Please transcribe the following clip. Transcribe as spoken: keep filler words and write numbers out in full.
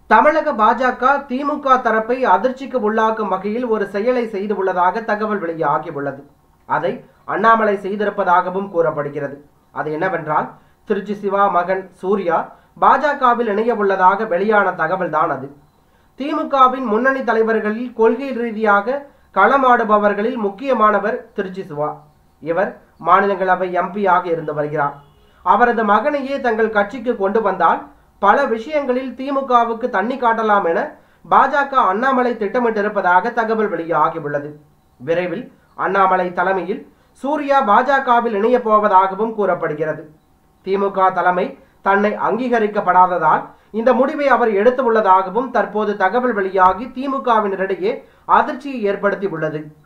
தமிழக பாஜக திமுக தரப்பை அதிர்ச்சிக்கு உள்ளாக்கும் வகையில் ஒரு செயலை செய்து உள்ளதாக தகவல் வெளியாகியுள்ளது. அதை அண்ணாமலை செய்திருப்பதாகவும் கூறப்படுகிறது. அது என்னவென்றால், திருச்சி சிவா மகன் சூர்யா பாஜகவில் இணைய உள்ளதாக வெளியான தகவல் தான் அது. திமுகவின் முன்னணி தலைவர்களில் கொள்கை ரீதியாக களமாடுபவர்களில் முக்கியமானவர் திருச்சி சிவா. இவர் மாநிலங்களவை எம்பியாக இருந்து வருகிறார். அவரது மகனையே தங்கள் கட்சிக்கு கொண்டு வந்தால் பல விஷயங்களில் திமுகவுக்கு தண்ணி காட்டலாம் என பாஜக அண்ணாமலை திட்டமிட்டிருப்பதாக தகவல் வெளியாகியுள்ளது. விரைவில் அண்ணாமலை தலைமையில் சூர்யா பாஜகவில் இணைய போவதாகவும் கூறப்படுகிறது. திமுக தலைமை தன்னை அங்கீகரிக்கப்படாததால் இந்த முடிவை அவர் எடுத்துள்ளதாகவும் தற்போது தகவல் வெளியாகி திமுகவினரிடையே அதிர்ச்சியை ஏற்படுத்தி உள்ளது.